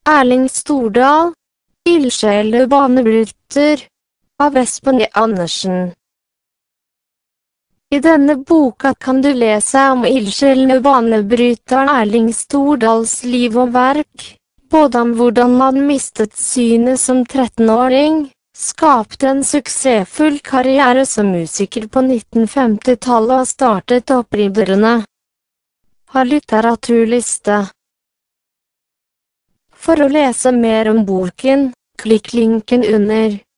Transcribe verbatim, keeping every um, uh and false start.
Erling Stordal, ildsjel og banebryter, av Espen E. Andersen. I denne boka kan du lese om ildsjelen og banebryteren Erling Stordals liv og verk, både om hvordan han mistet synet som trettenåring, skapte en suksessfull karriere som musiker på nittenfemtitallet og startet Oppridderne. Har litteraturliste. For å lese mer om boken, klikk linken under.